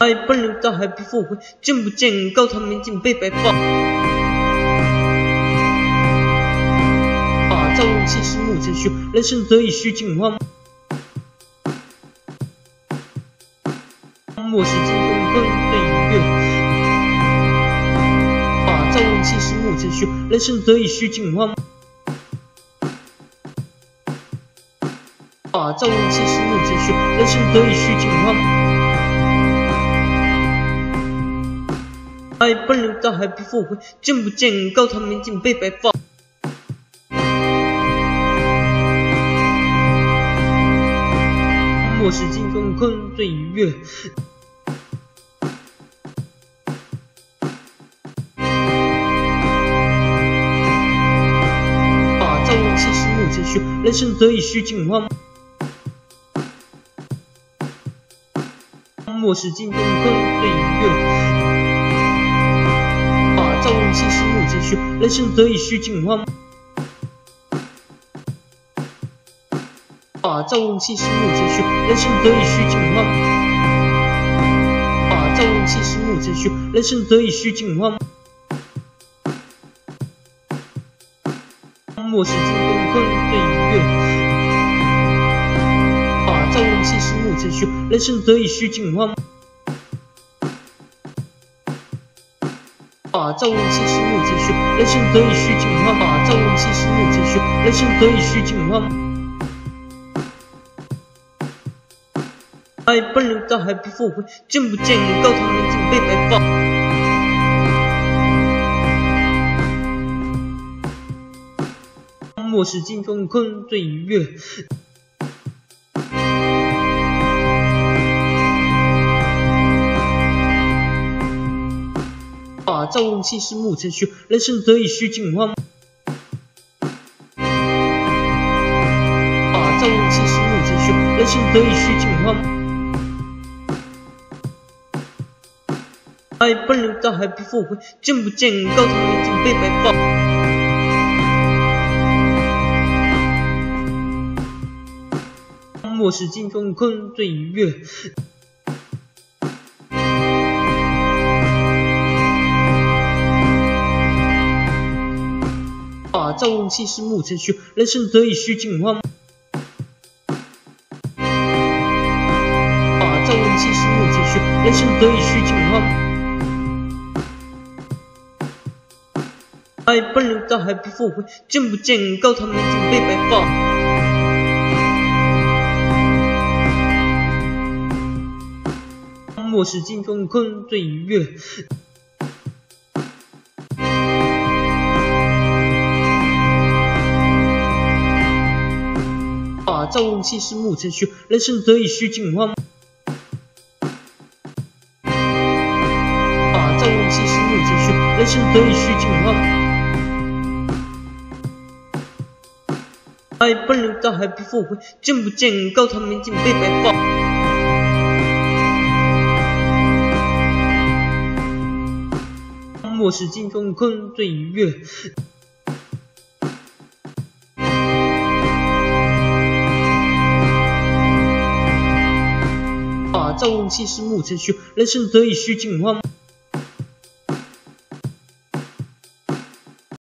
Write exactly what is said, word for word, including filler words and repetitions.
爱奔流到海必复回，见不见高堂明镜悲白发。啊，朝闻其实暮成雪，人生得意须尽欢。莫使金宫坤对影月。啊，朝闻其实暮成雪，人生得意须尽欢。啊，朝闻其实暮成雪，人生得意须尽欢。爱奔流到海必复回，见不见高堂明镜悲白发。莫使金宫坤对影月。啊，朝闻其实暮成雪，人生得意须尽欢。莫使金宫坤对影月。啊，朝闻其实暮成雪，人生得意须尽欢。啊，朝闻其实暮成雪，人生得意须尽欢。啊，朝闻其实暮成雪，人生得意须尽欢。莫使金宫坤对影月。啊，朝闻其实暮成雪，人生得意须尽欢。啊，朝闻其实暮成雪，人生得意须尽欢。啊，朝闻其实暮成雪，人生得意须尽欢。爱奔流到海必复回，见不见高堂明镜悲白发。莫使金宫坤对影月。啊，朝闻其实暮成雪，人生得意须尽欢。啊，朝闻其实暮成雪，人生得意须尽欢。爱奔流到海必复回，见不见高堂明镜悲白发。莫使金宫坤对影月。啊，朝闻其实暮成雪，人生得意须尽欢。啊，朝闻其实暮成雪，人生得意须尽欢。爱奔流到海必复回，见不见高堂明镜悲白发。莫使金宫坤对影月。啊，朝闻其实暮成雪，人生得意须尽欢。啊，朝闻其实暮成雪，人生得意须尽欢。爱奔流到海必复回，见不见高堂明镜悲白发。莫使金宫坤对影月。啊，朝闻其实暮成雪，人生得意须尽欢。